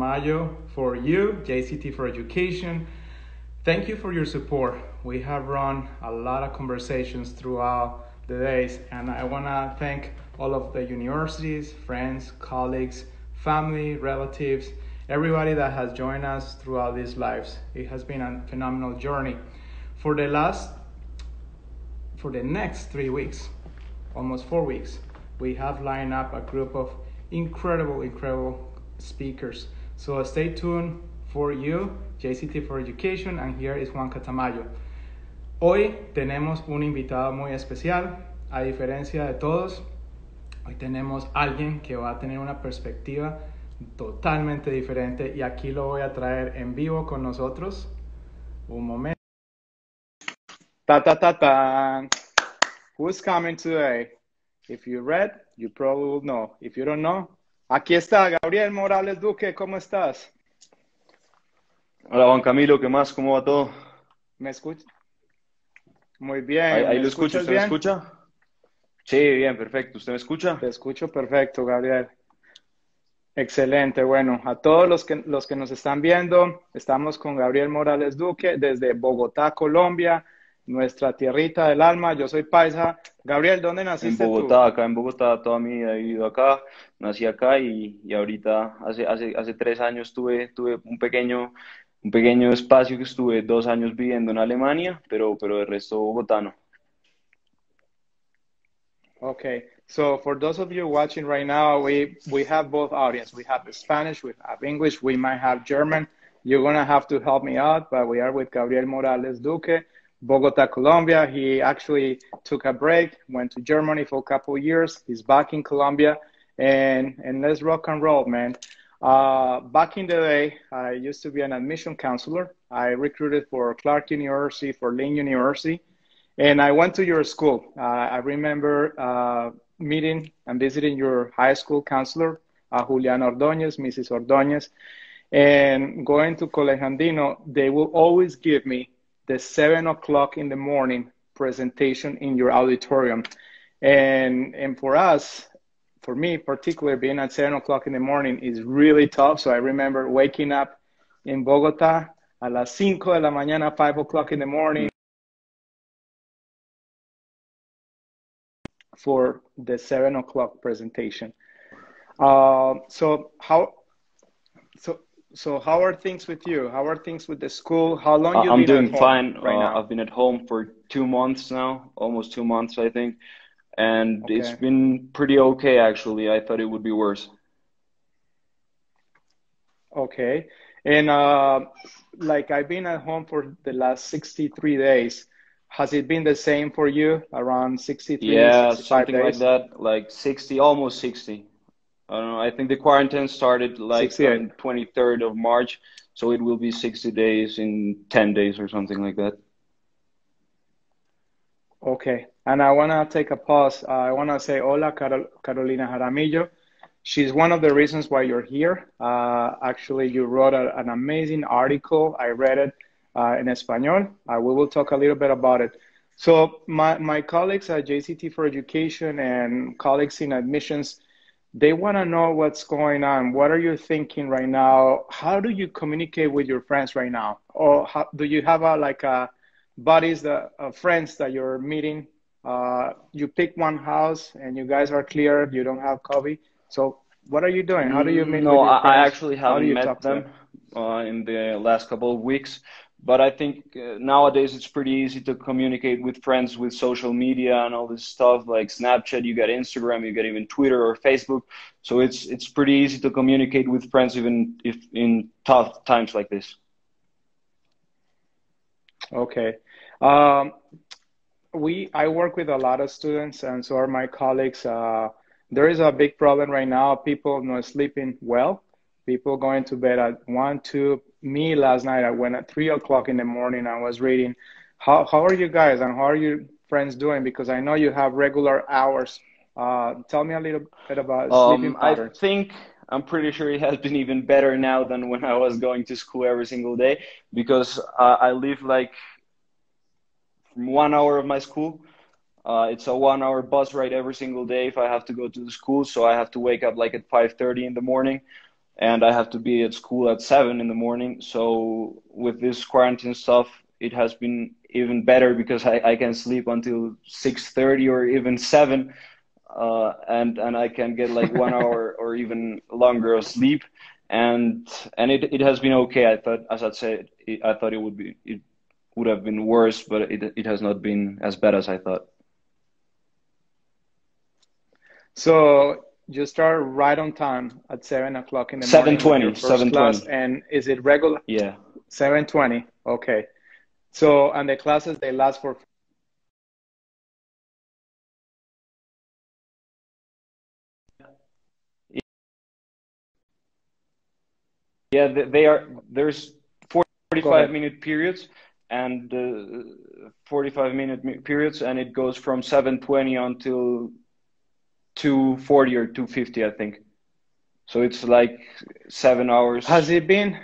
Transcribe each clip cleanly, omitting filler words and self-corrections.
Catamayo for you, JCT for Education. Thank you for your support. We have run a lot of conversations throughout the days, and I want to thank all of the universities, friends, colleagues, family, relatives, everybody that has joined us throughout these lives. It has been a phenomenal journey. For the next 3 weeks, almost 4 weeks, we have lined up a group of incredible speakers. So stay tuned for you, JCT for Education, and here is Juan Catamayo. Hoy tenemos un invitado muy especial. A diferencia de todos, hoy tenemos alguien que va a tener una perspectiva totalmente diferente y aquí lo voy a traer en vivo con nosotros. Un momento. Ta ta ta ta. Who's coming today? If you read, you probably will know. If you don't know, aquí está Gabriel Morales Duque. ¿Cómo estás? Hola Juan Camilo, ¿qué más? ¿Cómo va todo? ¿Me escuchas? Muy bien. Ahí ¿Me lo escucho, escuchas ¿usted me bien? escucha? Sí, bien, perfecto. ¿Usted me escucha? Te escucho perfecto, Gabriel. Excelente. Bueno, a todos los que nos están viendo, estamos con Gabriel Morales Duque desde Bogotá, Colombia, nuestra tierrita del alma. Yo soy paisa. Gabriel, ¿dónde En naciste tú? Bogotá, acá en Bogotá, toda mi vida he vivido acá, nací acá y ahorita hace 3 años tuve un pequeño espacio que estuve 2 años viviendo en Alemania, pero de resto bogotano. Okay, so for those of you watching right now, we have both audience. We have the Spanish, we have English, we might have German. You're gonna have to help me out, but we are with Gabriel Morales Duque, Bogota, Colombia. He actually took a break, went to Germany for a couple of years. He's back in Colombia, and let's rock and roll, man. Back in the day, I used to be an admission counselor. I recruited for Clark University, for Lynn University. And I went to your school. I remember meeting and visiting your high school counselor, Juliana Ordóñez, Mrs. Ordóñez, and going to Colegio Andino. They will always give me the 7 o'clock in the morning presentation in your auditorium. And for us, for me particularly, being at 7 o'clock in the morning is really tough. So I remember waking up in Bogota a las 5 de la mañana, 5 o'clock in the morning, for the 7 o'clock presentation. So how are things with you? How are things with the school? How long you I'm been at doing home fine. right now? I've been at home for 2 months now, almost 2 months, I think, and it's Okay. been pretty okay actually. I thought it would be worse. Okay. And like I've been at home for the last 63 days. Has it been the same for you, around 63, Yeah, 65 something like days? that, like 60, almost 60. I don't know. I think the quarantine started like 68. on 23rd of March, so it will be 60 days in 10 days or something like that. Okay. And I want to take a pause. I want to say hola, Carolina Jaramillo. She's one of the reasons why you're here. Actually, you wrote an amazing article. I read it in Espanol. We will talk a little bit about it. So my colleagues at JCT for Education and colleagues in admissions, they want to know what's going on. What are you thinking right now? How do you communicate with your friends right now? Or do you have a buddies, friends that you're meeting? You pick one house and you guys are clear. You don't have COVID. So what are you doing? How do you meet No, with your I friends? actually How do haven't you met talk to them them? in the last couple of weeks, but I think nowadays it's pretty easy to communicate with friends with social media and all this stuff like Snapchat. You got Instagram, you got even Twitter or Facebook, so it's pretty easy to communicate with friends even if in tough times like this. Okay. I work with a lot of students, and so are my colleagues. There is a big problem right now. People not sleeping well. People going to bed at 1, 2. Me last night, I went at 3 o'clock in the morning. I was reading. How are you guys and how are your friends doing? Because I know you have regular hours. Tell me a little bit about sleeping I patterns. think I'm pretty sure it has been even better now than when I was going to school every single day because I live like from 1 hour of my school. It's a 1 hour bus ride every single day if I have to go to the school, so I have to wake up like at 5:30 in the morning, and I have to be at school at 7 in the morning. So with this quarantine stuff, it has been even better because I can sleep until 6:30 or even 7, and I can get like 1 hour or even longer of sleep, and it has been okay. I thought, as I said, I thought it would have been worse, but it has not been as bad as I thought. So you start right on time at 7 o'clock in the Seven morning with your twenty, first seven class, twenty. and is it regular? Yeah. 7:20. Okay. So, and the classes they last for. Yeah, they are. There's Go 45 ahead. minute periods and 45-minute periods, and it goes from 7:20 until 2:40 or 2:50, I think. So it's like 7 hours. Has it been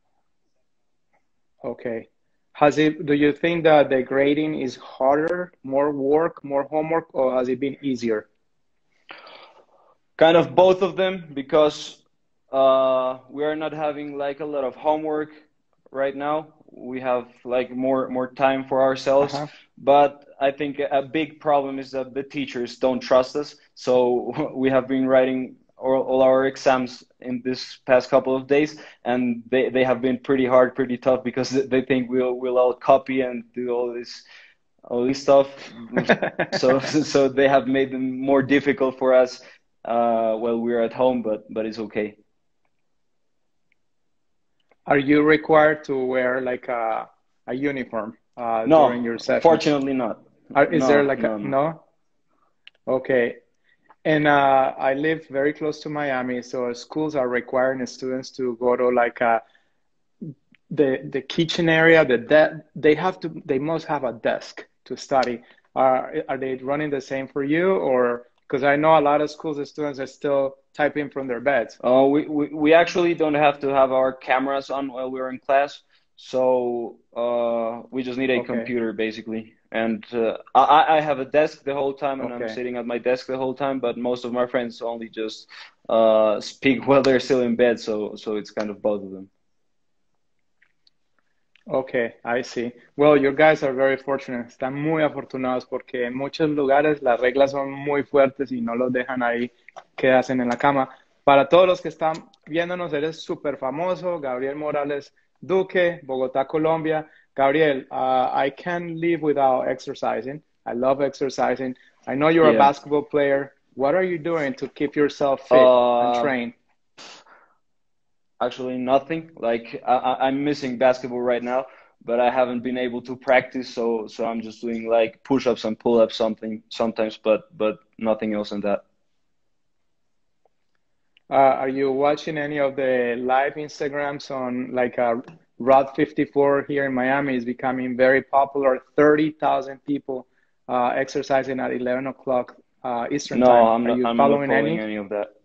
okay? Has it? Do you think that the grading is harder, more work, more homework, or has it been easier? Kind of both of them because we are not having like a lot of homework right now. We have like more time for ourselves, Uh-huh. but I think a big problem is that the teachers don't trust us. So we have been writing all our exams in this past couple of days, and they have been pretty hard, pretty tough because they think we'll all copy and do all this stuff. So they have made them more difficult for us while we're at home, but it's okay. Are you required to wear like a uniform during No, your sessions? fortunately not. Is there No, like a no, no. no? Okay. And I live very close to Miami, so schools are requiring students to go to like the kitchen area. They have to. They must have a desk to study. Are they running the same for you, or because I know a lot of schools, the students are still typing from their beds. We actually don't have to have our cameras on while we're in class, so we just need a Okay. computer basically. And I have a desk the whole time, and I'm Okay. sitting at my desk the whole time. But most of my friends only just speak while they're still in bed, so it's kind of both of them. Okay, I see. Well, you guys are very fortunate. Están muy afortunados porque en muchos lugares las reglas son muy fuertes y no los dejan ahí que hacen en la cama. Para todos los que están viéndonos, eres súper famoso, Gabriel Morales Duque, Bogotá, Colombia. Gabriel, I can't live without exercising. I love exercising. I know you're a Yeah. basketball player. What are you doing to keep yourself fit and Uh, train? Actually, nothing. Like I'm missing basketball right now, but I haven't been able to practice, so I'm just doing like push-ups and pull-ups something sometimes, but nothing else than that. Are you watching any of the live Instagrams on like Route 54 here in Miami is becoming very popular. 30,000 people exercising at 11 o'clock Eastern No, time. I'm Are not. you I'm not following following any? any of that.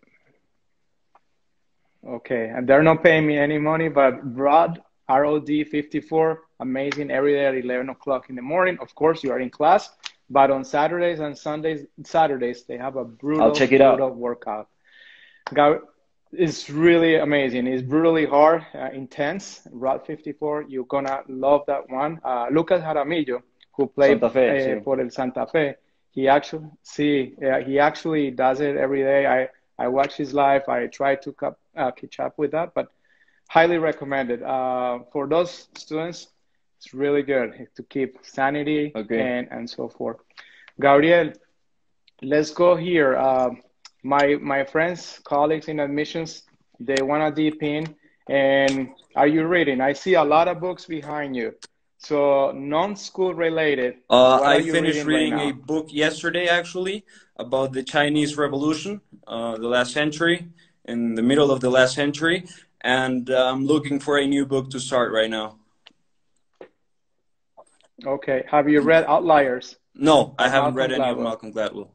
Okay, and they're not paying me any money, but ROD 54, amazing every day at 11 o'clock in the morning. Of course, you are in class, but on Saturdays and Saturdays, they have a I'll brutal, check it brutal out. workout. It's really amazing. It's brutally hard, intense. Route 54, you're gonna love that one. Lucas Jaramillo, who played Santa Fe, sí. for el Santa Fe, he actually does it every day. I watch his live. I try to catch up with that, but highly recommended. For those students, it's really good to keep sanity Okay. and so forth. Gabriel, let's go here. My friends, colleagues in admissions, they want to deep in. And are you reading? I see a lot of books behind you. So non-school related, what are I you finished reading right reading a now? book yesterday, actually, about the Chinese Revolution, the last century, in the middle of the last century, and I'm looking for a new book to start right now. Okay. Have you read Outliers No, I by haven't Malcolm read any of Gladwell? Malcolm Gladwell.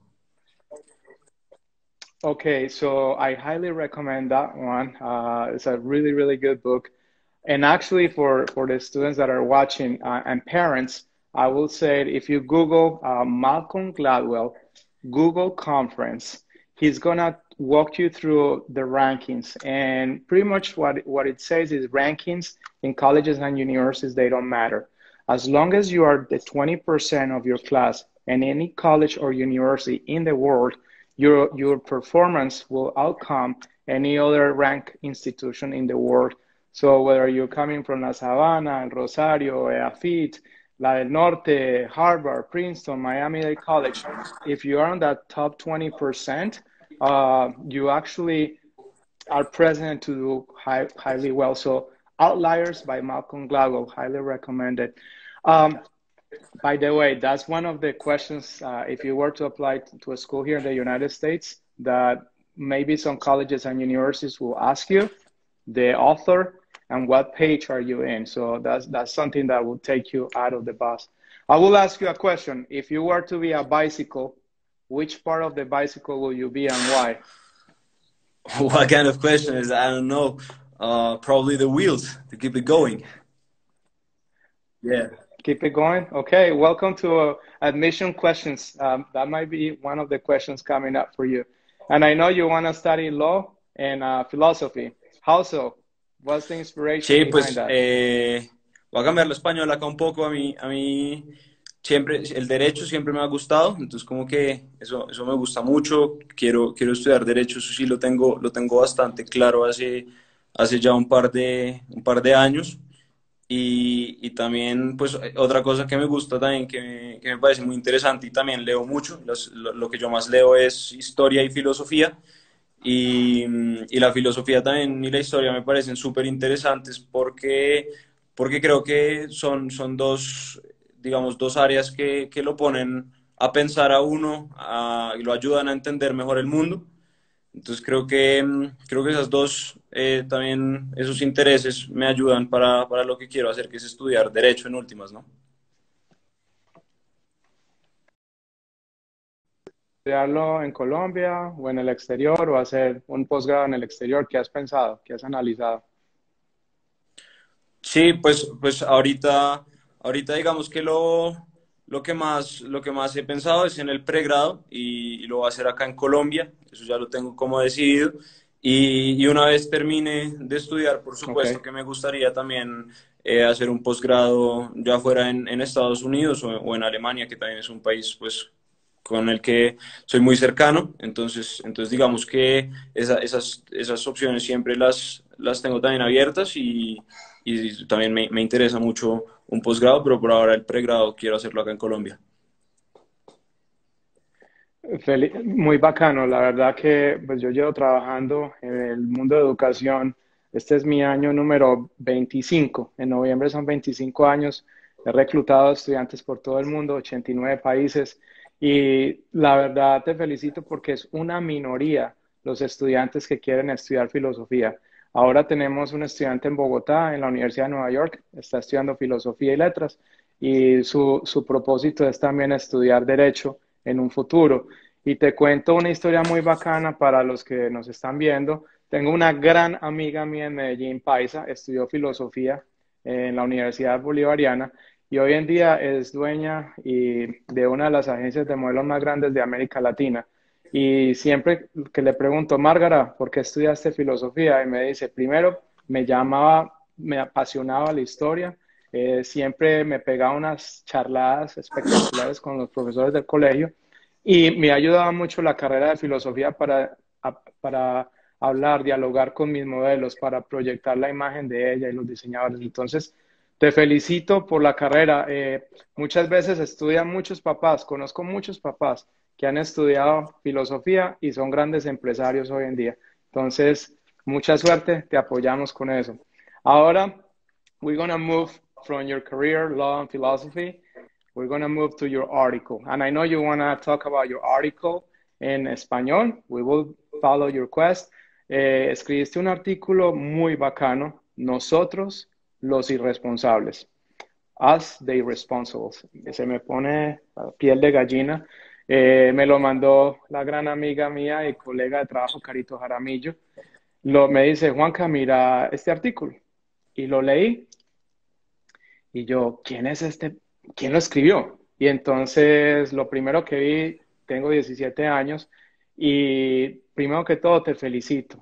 Okay, so I highly recommend that one. It's a really, really good book. And actually, for the students that are watching and parents, I will say if you Google Malcolm Gladwell, Google conference, he's gonna walk you through the rankings. And pretty much what it says is rankings in colleges and universities, they don't matter. As long as you are the 20% of your class in any college or university in the world, your performance will outcome any other ranked institution in the world. So whether you're coming from La Sabana, El Rosario, EAFIT, La del Norte, Harvard, Princeton, Miami-Dade College, if you are on that top 20%, you actually are present to do highly well. So Outliers by Malcolm Gladwell, highly recommended. By the way, that's one of the questions, if you were to apply to a school here in the United States, that maybe some colleges and universities will ask you, the author, and what page are you in? So that's something that will take you out of the bus. I will ask you a question. If you were to be a bicycle, which part of the bicycle will you be and why? What kind of question is that? I don't know. Probably the wheels to keep it going. Yeah. Keep it going. Okay, welcome to admission questions. That might be one of the questions coming up for you. And I know you want to study law and philosophy. How so? What's the inspiration Sí, behind pues that? voy a cambiarlo a español acá un poco. A mí siempre el derecho siempre me ha gustado, entonces como que eso me gusta mucho. Quiero estudiar derecho, eso sí lo tengo bastante claro hace ya un par de años. Y también, pues, otra cosa que me gusta también, que me parece muy interesante y también leo mucho, lo que yo más leo es historia y filosofía. Y la filosofía también y la historia me parecen súper interesantes porque creo que son dos, digamos, dos áreas que lo ponen a pensar a uno y lo ayudan a entender mejor el mundo. Entonces creo que esas dos, también esos intereses me ayudan para lo que quiero hacer, que es estudiar derecho en últimas, ¿no? ¿Estudiarlo en Colombia o en el exterior o hacer un posgrado en el exterior? ¿Qué has pensado? ¿Qué has analizado? Sí, pues ahorita digamos que lo que más he pensado es en el pregrado y lo voy a hacer acá en Colombia, eso ya lo tengo como decidido. Y una vez termine de estudiar, por supuesto Okay. que me gustaría también hacer un posgrado ya fuera en Estados Unidos o en Alemania, que también es un país pues con el que soy muy cercano. Entonces digamos que esas opciones siempre las tengo también abiertas y también me interesa mucho un posgrado, pero por ahora el pregrado quiero hacerlo acá en Colombia. Muy bacano, la verdad que pues yo llevo trabajando en el mundo de educación. Este es mi año número 25. En noviembre son 25 años. He reclutado estudiantes por todo el mundo, 89 países. Y la verdad te felicito porque es una minoría los estudiantes que quieren estudiar filosofía. Ahora tenemos un estudiante en Bogotá, en la Universidad de Nueva York, está estudiando filosofía y letras. Y su propósito es también estudiar derecho en un futuro. Y te cuento una historia muy bacana para los que nos están viendo. Tengo una gran amiga mía en Medellín, Paisa, estudió filosofía en la Universidad Bolivariana y hoy en día es dueña de una de las agencias de modelos más grandes de América Latina. Y siempre que le pregunto, Márgara, ¿por qué estudiaste filosofía? Y me dice, primero, me apasionaba la historia, siempre me pegaba unas charladas espectaculares con los profesores del colegio y me ayudaba mucho la carrera de filosofía para hablar, dialogar con mis modelos, para proyectar la imagen de ella y los diseñadores. Entonces, te felicito por la carrera. Muchas veces estudian muchos papás, conozco muchos papás que han estudiado filosofía y son grandes empresarios hoy en día. Entonces, mucha suerte, te apoyamos con eso. Ahora, we're going to move from your career, law and philosophy. We're going to move to your article. And I know you want to talk about your article en español. We will follow your quest. Escribiste un artículo muy bacano. Nosotros, los irresponsables. Us, the irresponsibles. Se me pone piel de gallina. Me lo mandó la gran amiga mía y colega de trabajo, Carito Jaramillo. Me dice, Juanca, mira este artículo. Y lo leí. Y yo, ¿quién es este? ¿Quién lo escribió? Y entonces lo primero que vi, tengo 17 años, y primero que todo te felicito.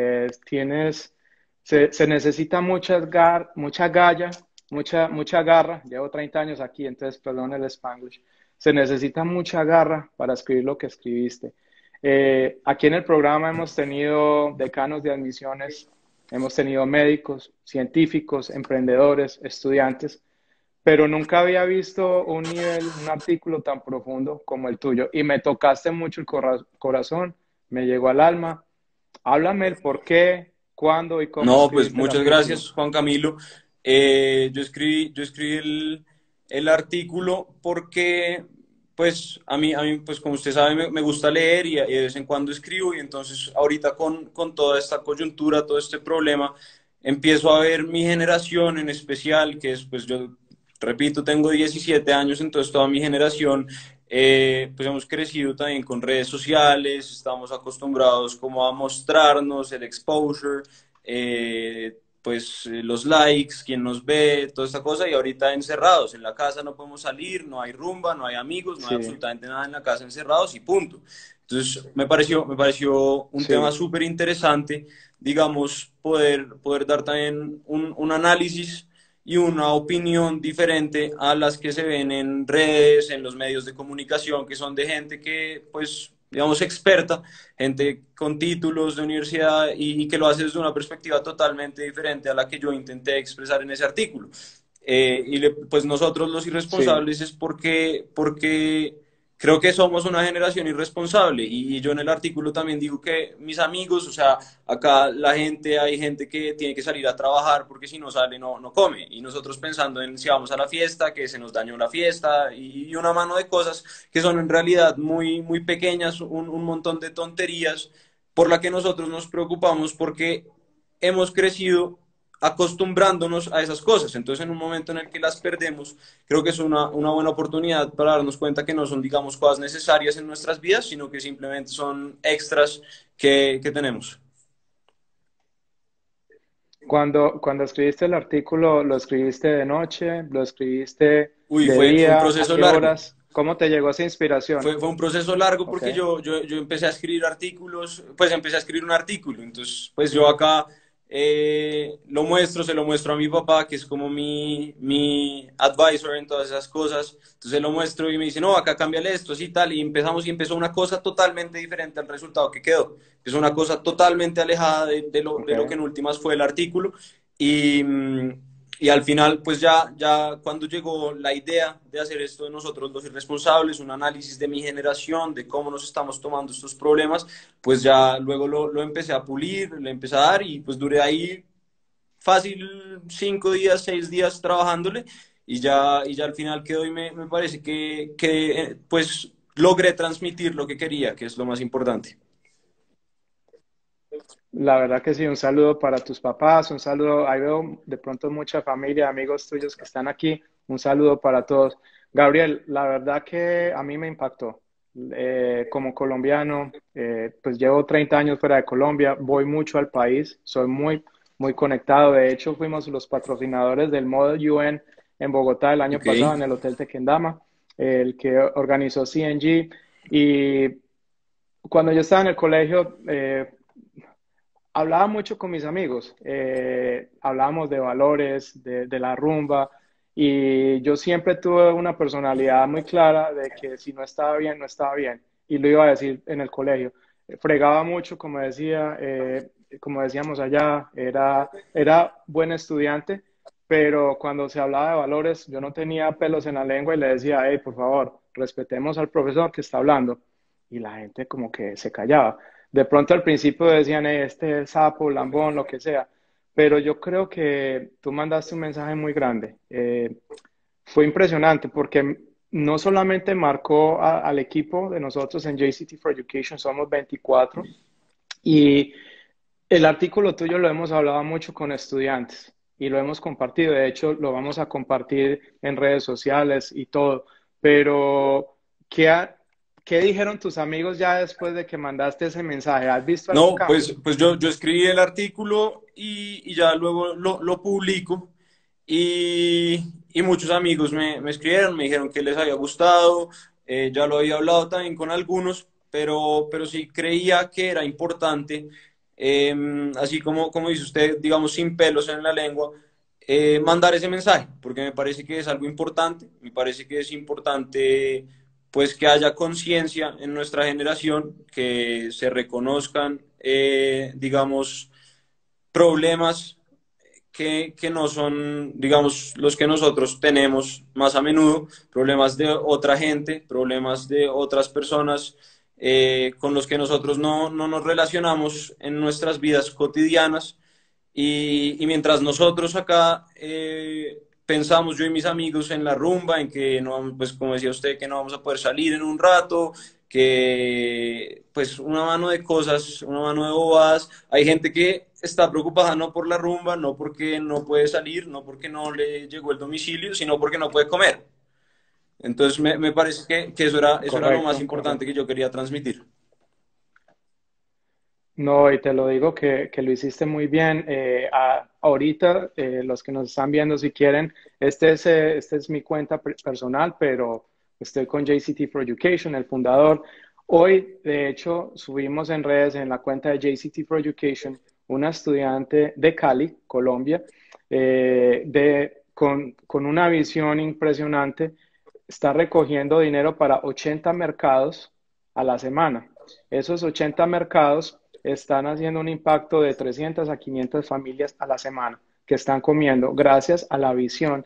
Se necesita mucha galla, mucha garra. Llevo 30 años aquí, entonces perdón el Spanglish. Se necesita mucha garra para escribir lo que escribiste. Aquí en el programa hemos tenido decanos de admisiones, hemos tenido médicos, científicos, emprendedores, estudiantes, pero nunca había visto un artículo tan profundo como el tuyo. Y me tocaste mucho el corazón, me llegó al alma. Háblame el por qué, cuándo y cómo No, pues escribiste el muchas artículo. gracias, Juan Camilo. Yo escribí el artículo porque, pues, a mí, pues, como usted sabe, me gusta leer y de vez en cuando escribo y entonces ahorita con toda esta coyuntura, todo este problema, empiezo a ver mi generación en especial, que es, pues, yo, repito, tengo 17 años, entonces toda mi generación pues hemos crecido también con redes sociales, estamos acostumbrados como a mostrarnos el exposure, los likes, quién nos ve, toda esta cosa, y ahorita encerrados en la casa no podemos salir, no hay rumba, no hay amigos, no hay Sí, absolutamente nada en la casa, encerrados y punto. Entonces me pareció un tema sí. súper interesante, digamos, poder dar también un análisis y una opinión diferente a las que se ven en redes, en los medios de comunicación, que son de gente que, pues, digamos, experta, gente con títulos de universidad y que lo hace desde una perspectiva totalmente diferente a la que yo intenté expresar en ese artículo. Pues nosotros los Sí, irresponsables es porque creo que somos una generación irresponsable y yo en el artículo también digo que mis amigos, o sea, acá hay gente que tiene que salir a trabajar porque si no sale no come. Y nosotros pensando en si vamos a la fiesta, que se nos dañó la fiesta y una mano de cosas que son en realidad muy pequeñas, un montón de tonterías por la que nosotros nos preocupamos porque hemos crecido acostumbrándonos a esas cosas. Entonces, en un momento en el que las perdemos, creo que es una buena oportunidad para darnos cuenta que no son, digamos, cosas necesarias en nuestras vidas, sino que simplemente son extras que tenemos. cuando escribiste el artículo, ¿lo escribiste de noche? ¿Lo escribiste Uy, de fue un día? ¿A proceso qué largo. horas? ¿Cómo te llegó esa inspiración? Fue un proceso largo Ok, porque yo empecé a escribir artículos, pues empecé a escribir un artículo, entonces pues yo acá se lo muestro a mi papá, que es como mi advisor en todas esas cosas, entonces se lo muestro y me dice, no, acá cámbiale esto, así tal, y empezamos y empezó una cosa totalmente diferente al resultado que quedó, es una cosa totalmente alejada ok. de lo que en últimas fue el artículo, y, y al final, pues ya cuando llegó la idea de hacer esto de nosotros los irresponsables, un análisis de mi generación, de cómo nos estamos tomando estos problemas, pues ya luego lo empecé a pulir, le empecé a dar y pues duré ahí fácil 5 días, 6 días trabajándole y ya al final quedó y me parece que pues logré transmitir lo que quería, que es lo más importante. La verdad que sí, un saludo para tus papás, un saludo, ahí veo de pronto mucha familia, amigos tuyos que están aquí, un saludo para todos. Gabriel, la verdad que a mí me impactó. Como colombiano, pues llevo 30 años fuera de Colombia, voy mucho al país, soy muy conectado. De hecho, fuimos los patrocinadores del Model UN en Bogotá el año Ok, pasado en el Hotel Tequendama, el que organizó CNG. Y cuando yo estaba en el colegio, hablaba mucho con mis amigos, hablábamos de valores, de la rumba, y yo siempre tuve una personalidad muy clara de que si no estaba bien, no estaba bien, y lo iba a decir en el colegio. Fregaba mucho, como decíamos allá, era buen estudiante, pero cuando se hablaba de valores, yo no tenía pelos en la lengua y le decía, hey, por favor, respetemos al profesor que está hablando. Y la gente como que se callaba. De pronto al principio decían, este sapo, lambón, lo que sea, pero yo creo que tú mandaste un mensaje muy grande. Fue impresionante porque no solamente marcó al equipo de nosotros en JCT for Education, somos 24, y el artículo tuyo lo hemos hablado mucho con estudiantes y lo hemos compartido. De hecho, lo vamos a compartir en redes sociales y todo. Pero, ¿qué, qué dijeron tus amigos ya después de que mandaste ese mensaje? ¿Has visto algún no, cambio? pues yo escribí el artículo y ya luego lo publico y muchos amigos me escribieron, me dijeron que les había gustado, ya lo había hablado también con algunos pero sí creía que era importante, así como dice usted, digamos, sin pelos en la lengua, mandar ese mensaje, porque me parece que es algo importante, me parece que es importante pues que haya conciencia en nuestra generación, que se reconozcan, digamos, problemas que no son, digamos, los que nosotros tenemos más a menudo, problemas de otra gente, problemas de otras personas con los que nosotros no nos relacionamos en nuestras vidas cotidianas. Y mientras nosotros acá pensamos, yo y mis amigos, en la rumba, en que no, pues como decía usted, que no vamos a poder salir en un rato, que pues una mano de cosas, una mano de bobadas. Hay gente que está preocupada no por la rumba, no porque no puede salir, no porque no le llegó el domicilio, sino porque no puede comer. Entonces me parece que eso era lo más Correcto, importante que correcto. yo quería transmitir. No, y te lo digo que lo hiciste muy bien. Ahorita, los que nos están viendo, si quieren, este es mi cuenta personal, pero estoy con JCT for Education, el fundador. Hoy, de hecho, subimos en redes, en la cuenta de JCT for Education, una estudiante de Cali, Colombia, con una visión impresionante, está recogiendo dinero para 80 mercados a la semana. Esos 80 mercados están haciendo un impacto de 300 a 500 familias a la semana que están comiendo gracias a la visión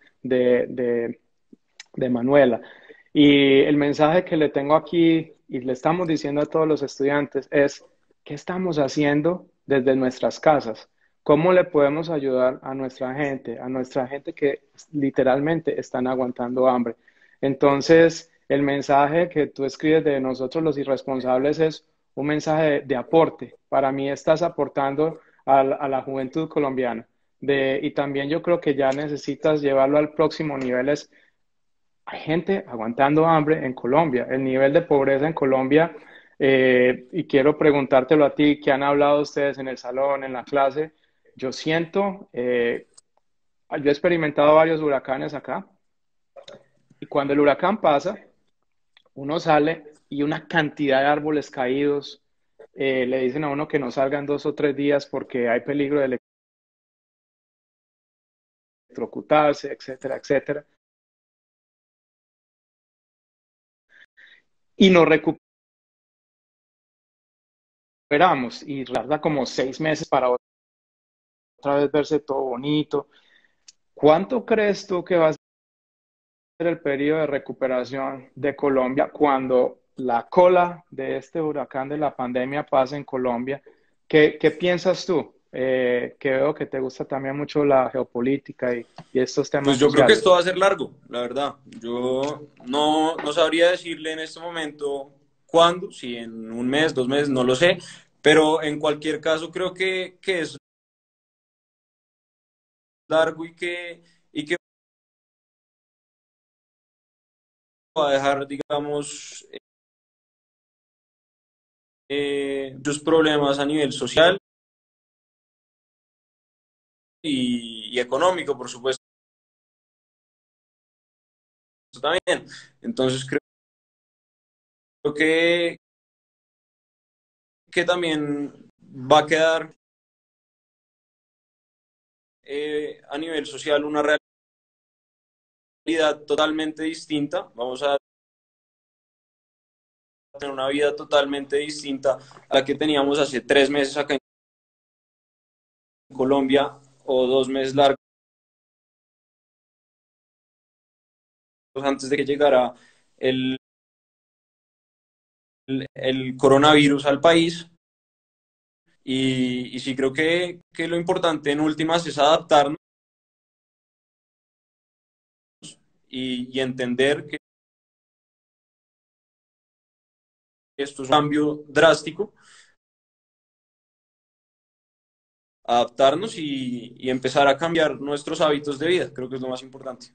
de Manuela. Y el mensaje que le tengo aquí y le estamos diciendo a todos los estudiantes es, ¿qué estamos haciendo desde nuestras casas? ¿Cómo le podemos ayudar a nuestra gente que literalmente están aguantando hambre? Entonces, el mensaje que tú escribes de nosotros los irresponsables es un mensaje de aporte. Para mí estás aportando a la juventud colombiana. Y también yo creo que ya necesitas llevarlo al próximo nivel. Hay gente aguantando hambre en Colombia. El nivel de pobreza en Colombia, y quiero preguntártelo a ti, ¿qué han hablado ustedes en el salón, en la clase? Yo siento, yo he experimentado varios huracanes acá, y cuando el huracán pasa, uno sale y una cantidad de árboles caídos, le dicen a uno que no salgan 2 o 3 días porque hay peligro de electrocutarse, etcétera, etcétera. Y nos recuperamos y tarda como 6 meses para otra vez verse todo bonito. ¿Cuánto crees tú que va a ser el periodo de recuperación de Colombia cuando la cola de este huracán de la pandemia pase en Colombia? ¿Qué piensas tú? Que veo que te gusta también mucho la geopolítica y estos Pues temas yo creo que sociales. esto va a ser largo, la verdad. Yo no sabría decirle en este momento cuándo, si en un mes, 2 meses, no lo sé, pero en cualquier caso creo que es largo y que va a dejar, digamos, muchos problemas a nivel social y económico, por supuesto, también. Entonces creo que también va a quedar a nivel social una realidad totalmente distinta. Vamos a tener una vida totalmente distinta a la que teníamos hace 3 meses acá en Colombia o 2 meses largos antes de que llegara el, el coronavirus al país. Y sí creo que lo importante en últimas es adaptarnos y entender que esto es un cambio drástico, adaptarnos y empezar a cambiar nuestros hábitos de vida. Creo que es lo más importante.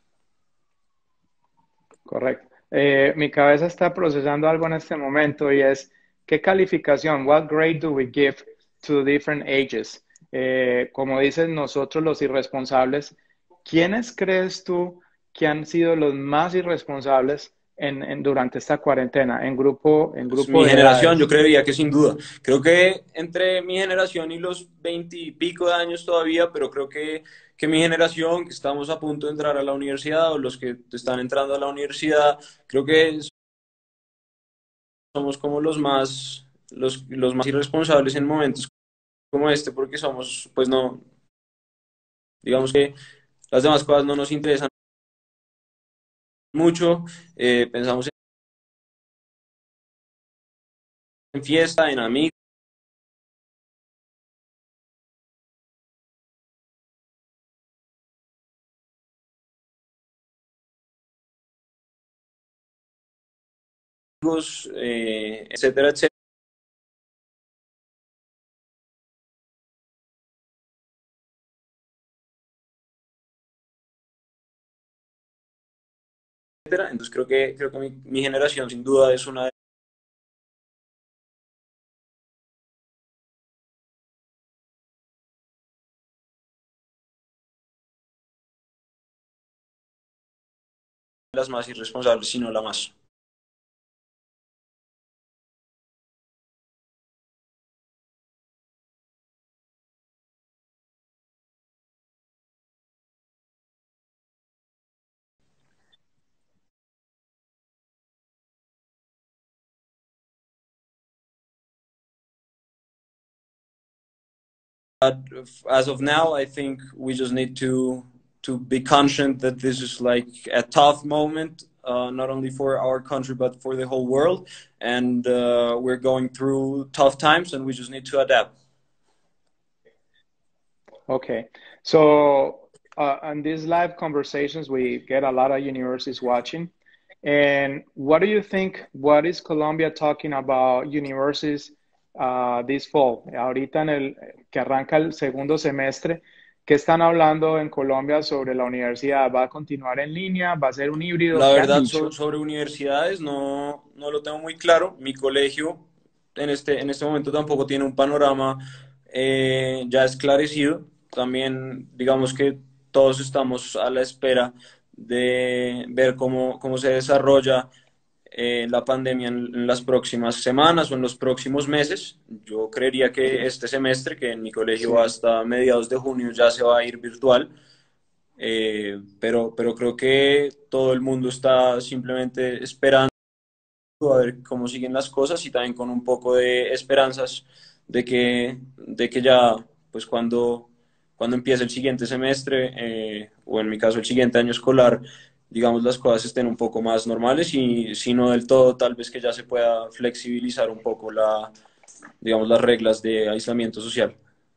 Correcto. Mi cabeza está procesando algo en este momento y es, ¿qué calificación? What grade do we give to different ages? Como dices nosotros los irresponsables, ¿quiénes crees tú que han sido los más irresponsables durante esta cuarentena, en Pues grupo mi de generación, yo edades? creería que sin duda. Creo que entre mi generación y los 20 y pico de años todavía, pero creo que mi generación, que estamos a punto de entrar a la universidad o los que están entrando a la universidad, creo que somos como los más irresponsables en momentos como este, porque somos, pues no, digamos que las demás cosas no nos interesan mucho, pensamos en fiesta, en amigos, etcétera, etcétera. Entonces creo que mi generación sin duda es una de las más irresponsables, si no la más. But as of now, I think we just need to be conscious that this is like a tough moment, not only for our country but for the whole world, and we're going through tough times, and we just need to adapt. Okay. So, on these live conversations, we get a lot of universities watching. And what do you think? What is Colombia talking about universities this fall? Ahorita que arranca el segundo semestre, ¿qué están hablando en Colombia sobre la universidad? ¿Va a continuar en línea? ¿Va a ser un híbrido? La ¿Qué han verdad, dicho? sobre universidades no lo tengo muy claro. Mi colegio en este momento tampoco tiene un panorama ya esclarecido. También digamos que todos estamos a la espera de ver cómo se desarrolla la pandemia en las próximas semanas o en los próximos meses. Yo creería que este semestre, que en mi colegio Sí, hasta mediados de junio ya se va a ir virtual, pero creo que todo el mundo está simplemente esperando a ver cómo siguen las cosas y también con un poco de esperanzas de que ya, pues cuando empiece el siguiente semestre, o en mi caso el siguiente año escolar, digamos, las cosas estén un poco más normales y si no del todo, tal vez que ya se pueda flexibilizar un poco digamos, las reglas de aislamiento social.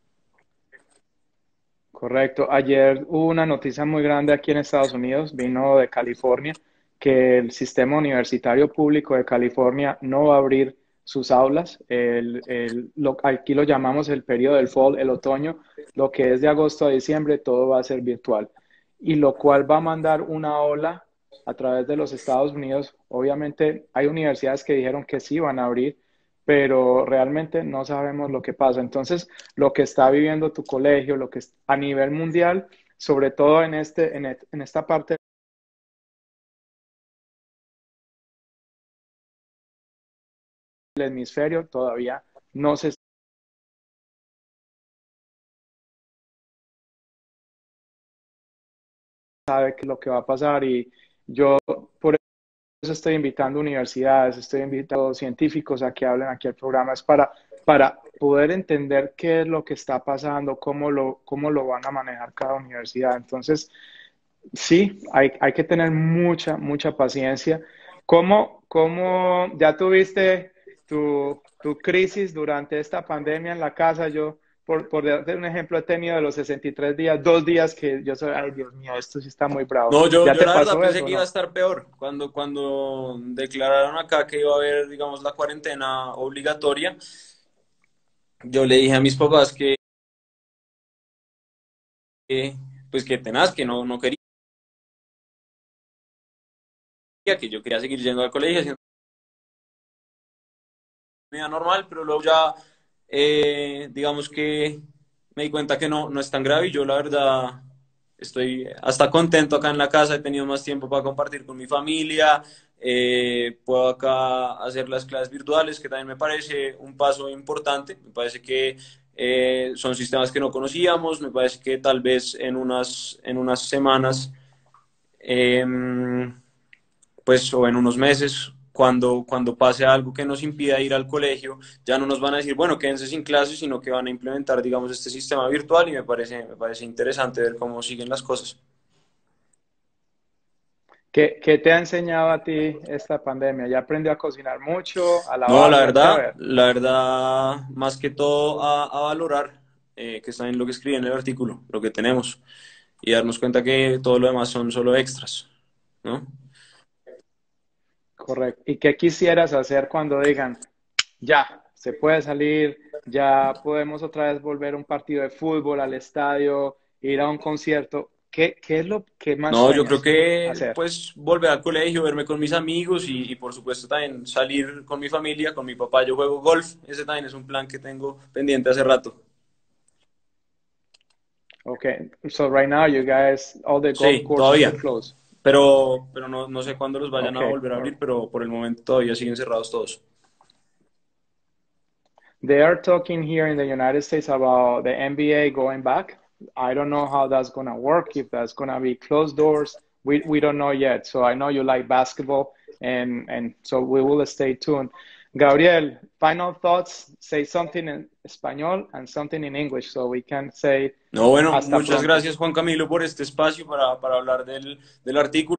correcto. Ayer hubo una noticia muy grande aquí en Estados Unidos, vino de California, que el sistema universitario público de California no va a abrir sus aulas. Aquí lo llamamos el periodo del fall, el otoño, lo que es de agosto a diciembre, todo va a ser virtual. Y lo cual va a mandar una ola a través de los Estados Unidos. Obviamente hay universidades que dijeron que sí van a abrir, pero realmente no sabemos lo que pasa. Entonces, lo que está viviendo tu colegio, lo que es a nivel mundial, sobre todo en esta parte del hemisferio, todavía no se sabe qué es lo que va a pasar y yo por eso estoy invitando universidades, estoy invitando científicos a que hablen aquí al programa, es para poder entender qué es lo que está pasando, cómo lo van a manejar cada universidad. Entonces, sí, hay que tener mucha paciencia. ¿Cómo ya tuviste tu crisis durante esta pandemia en la casa? Yo, por darte un ejemplo, he tenido de los 63 días, 2 días que yo soy, ay Dios mío, esto sí está muy bravo. No, yo, ¿Ya yo te la verdad pasó pensé eso que o iba a no? estar peor. Cuando declararon acá que iba a haber, digamos, la cuarentena obligatoria, yo le dije a mis papás pues que tenaz, que no quería, que yo quería seguir yendo al colegio, haciendo mi vida normal, pero luego ya, digamos que me di cuenta que no es tan grave y yo la verdad estoy hasta contento acá en la casa, he tenido más tiempo para compartir con mi familia, puedo acá hacer las clases virtuales, que también me parece un paso importante. Me parece que son sistemas que no conocíamos, me parece que tal vez en unas semanas, pues, o en unos meses, cuando pase algo que nos impida ir al colegio, ya no nos van a decir, bueno, quédense sin clases, sino que van a implementar, digamos, este sistema virtual y me parece interesante ver cómo siguen las cosas. ¿Qué te ha enseñado a ti esta pandemia? ¿Ya aprendió a cocinar mucho, a No, lavar? Voltea a ver. la verdad, más que todo a valorar, que está en lo que escribí en el artículo, lo que tenemos, y darnos cuenta que todo lo demás son solo extras, ¿no? Correcto. ¿Y qué quisieras hacer cuando digan, ya, se puede salir, ya podemos otra vez volver a un partido de fútbol, al estadio, ir a un concierto? ¿Qué es lo que más No, yo creo sueñas que hacer? pues volver al colegio, verme con mis amigos y por supuesto también salir con mi familia, con mi papá. Yo juego golf, ese también es un plan que tengo pendiente hace rato. Okay, so right now you guys, all the golf Sí, courses are todavía, closed. pero no, no sé cuándo los vayan a Okay. volver a abrir, pero por el momento todavía siguen cerrados todos. They are talking here in the United States about the NBA going back. I don't know how that's going to work, if that's going to be closed doors. We don't know yet. So I know you like basketball, and so we will stay tuned. Gabriel, final thoughts. Say something in Espanol and something in English so we can say No, bueno, hasta muchas pronto. gracias Juan Camilo por este espacio para hablar del artículo.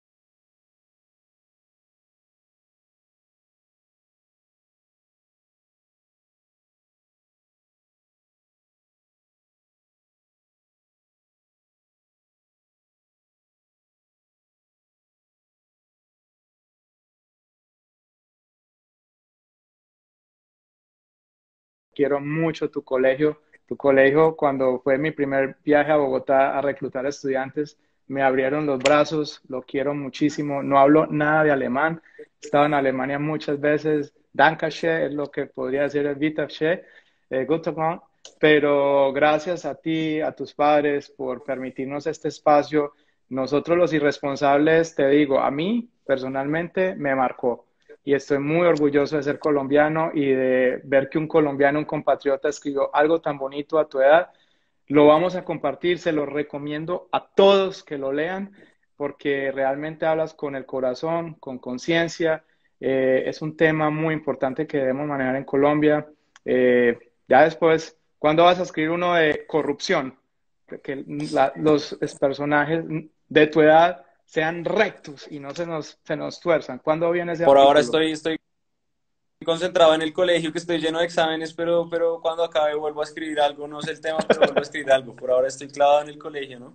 Quiero mucho tu colegio. Tu colegio, cuando fue mi primer viaje a Bogotá a reclutar estudiantes, me abrieron los brazos, lo quiero muchísimo. No hablo nada de alemán. He estado en Alemania muchas veces. Dankeschön es lo que podría decir el Wiedersehen, Guten Tag. Pero gracias a ti, a tus padres, por permitirnos este espacio. Nosotros los irresponsables, te digo, a mí personalmente me marcó y estoy muy orgulloso de ser colombiano y de ver que un colombiano, un compatriota, escribió algo tan bonito a tu edad. Lo vamos a compartir, se lo recomiendo a todos que lo lean, porque realmente hablas con el corazón, con conciencia. Es un tema muy importante que debemos manejar en Colombia. Ya después, ¿cuándo vas a escribir uno de corrupción? Que los personajes de tu edad sean rectos y no se nos tuerzan. ¿Cuándo viene ese Por ahora artículo? estoy concentrado en el colegio, que estoy lleno de exámenes, pero cuando acabe vuelvo a escribir algo, no sé el tema, pero vuelvo a escribir algo. Por ahora estoy clavado en el colegio, ¿no?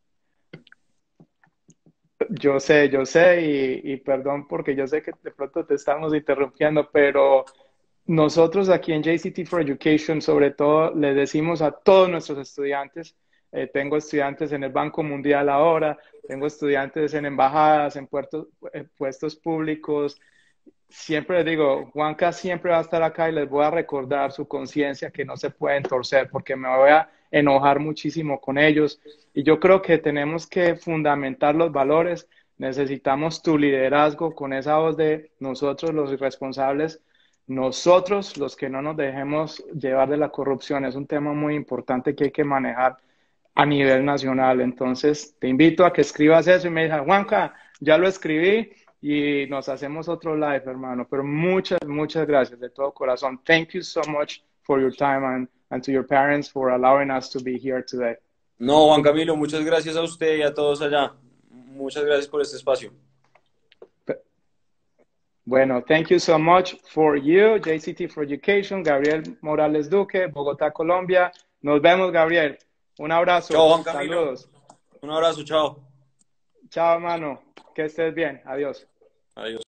Yo sé, y perdón porque yo sé que de pronto te estamos interrumpiendo, pero nosotros aquí en JCT for Education, sobre todo, le decimos a todos nuestros estudiantes, tengo estudiantes en el Banco Mundial ahora, tengo estudiantes en embajadas, en puestos públicos, siempre les digo, Juanca siempre va a estar acá y les voy a recordar su conciencia que no se pueden torcer porque me voy a enojar muchísimo con ellos. Y yo creo que tenemos que fundamentar los valores. Necesitamos tu liderazgo con esa voz de nosotros los irresponsables, nosotros los que no nos dejemos llevar de la corrupción. Es un tema muy importante que hay que manejar a nivel nacional. Entonces, te invito a que escribas eso y me digas, Juanca, ya lo escribí y nos hacemos otro live, hermano. Pero muchas gracias de todo corazón. Thank you so much for your time and to your parents for allowing us to be here today. No, Juan Camilo, muchas gracias a usted y a todos allá. Muchas gracias por este espacio. Bueno, thank you so much for you, JCT for Education, Gabriel Morales Duque, Bogotá, Colombia. Nos vemos, Gabriel. Un Chao, abrazo. Juan Camilo. Saludos. Un abrazo, chao. Chao, hermano. Que estés bien. Adiós. Adiós.